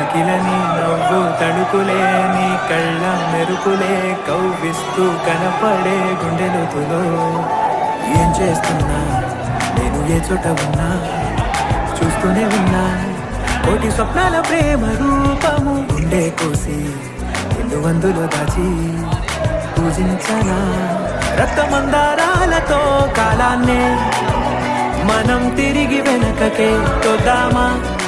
చెలికిలని నవ్వు తడుకులే నీ కళ్ళ మెరుపులే కవ్విస్తూ కనపడే గుండెలుతులో ఏం చేస్తున్నా నేను ఏ చోట ఉన్నా చూస్తూనే ఉన్నా కోటి స్వప్నాల ప్రేమ రూపము గుండె కోసి ఎన్నువందులో దాచి పూజించనా రక్తమందారాలతో కాలాన్నే మనం తిరిగి వెనకకే తోద్దామా